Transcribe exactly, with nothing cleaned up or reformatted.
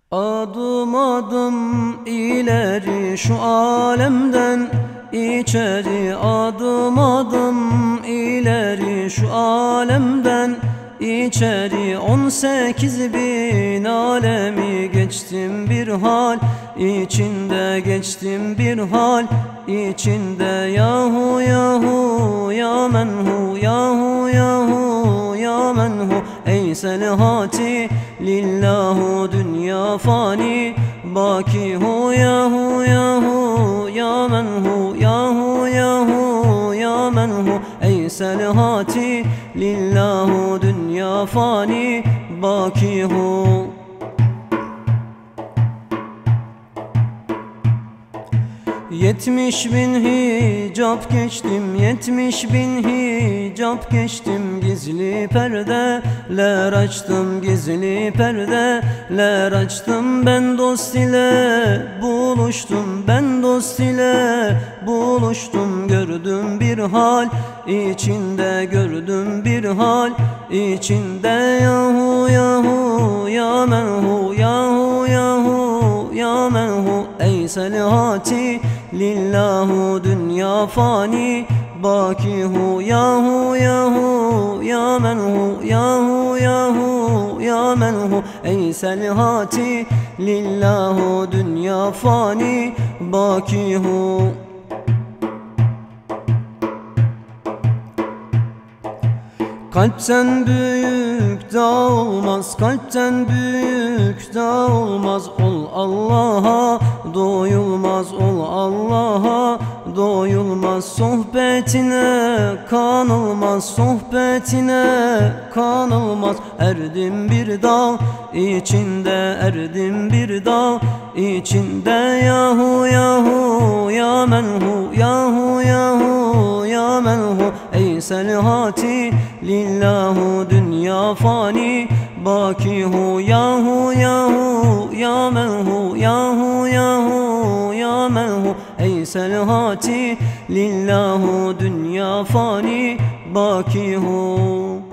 Adım adım ileri şu alemden içeri, adım adım ileri şu alemden içeri. On sekiz bin alemi geçtim bir hal içinde, geçtim bir hal içinde. Yahu yahu ya menhu, yahu yahu ya menhu. Ey selhati lillahu, dünya fani baki hu. Yahu yahu ya menhu, yahu yahu ya menhu. Ey selhati lillahu, dünya fani baki hu. Yetmiş bin hicap geçtim, yetmiş bin hicap geçtim. Gizli perdeler açtım, gizli perdeler açtım. Ben dost ile buluştum, ben dost ile buluştum. Gördüm bir hal içinde, gördüm bir hal içinde. Yahu yahu ya menhu, yahu yahu ya menhu. Ey selhati lillahu, dünya fani baki hu. Yahu yahu ya menhu, yahu yahu ya menhu. Ey selhati lillahu, dünya fani baki hu. Kalpten büyük dağ olmaz, kalpten büyük dağ olmaz. Ol Allah'a doyulmaz, ol Allah'a doyulmaz. Sohbetine kanılmaz, sohbetine kanılmaz. Erdim bir dağ içinde, erdim bir dağ içinde. Yahu yahu ya menhu, yahu yahu ya menhu. Ey selhati lillahu, dünya fani baki hu. Yahu yahu ya menhu, yahu yahu ya menhu. Ey selhati lillahu, dünya fani baki hu.